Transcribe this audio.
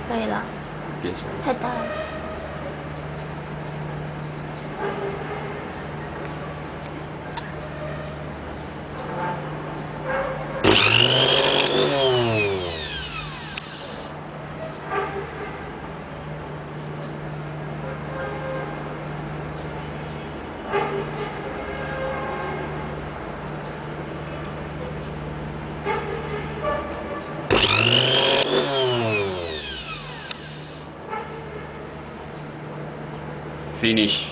可以了。 别说。 太大了。 Finish.